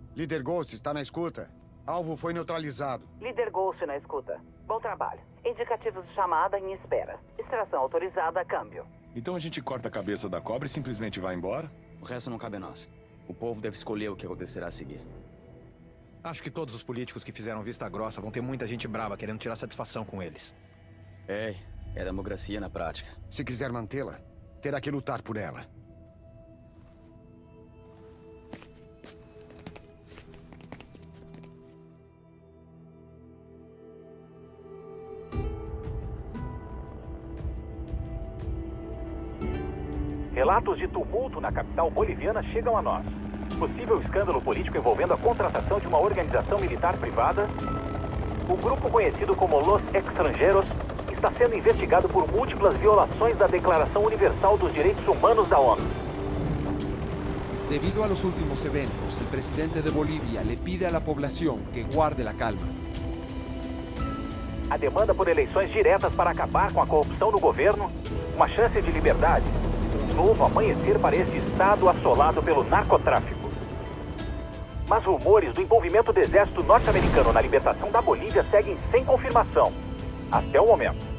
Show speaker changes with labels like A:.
A: Líder Ghost está na escuta. Alvo foi neutralizado.
B: Líder Ghost na escuta. Bom trabalho. Indicativos de chamada em espera. Extração autorizada, câmbio.
C: Então a gente corta a cabeça da cobra e simplesmente vai embora?
D: O resto não cabe a nós. O povo deve escolher o que acontecerá a seguir.
E: Acho que todos os políticos que fizeram vista grossa vão ter muita gente brava querendo tirar satisfação com eles.
D: É democracia na prática.
A: Se quiser mantê-la, terá que lutar por ela.
F: Relatos de tumulto na capital boliviana chegam a nós. Possível escândalo político envolvendo a contratação de uma organização militar privada. O grupo conhecido como Los Extranjeros está sendo investigado por múltiplas violações da Declaração Universal dos Direitos Humanos da ONU.
G: Debido a los últimos eventos, el presidente de Bolivia le pide a la población que guarde la calma.
F: A demanda por eleições diretas para acabar com a corrupção no governo, uma chance de liberdade, um novo amanhecer para este estado assolado pelo narcotráfico. Mas rumores do envolvimento do exército norte-americano na libertação da Bolívia seguem sem confirmação, até o momento.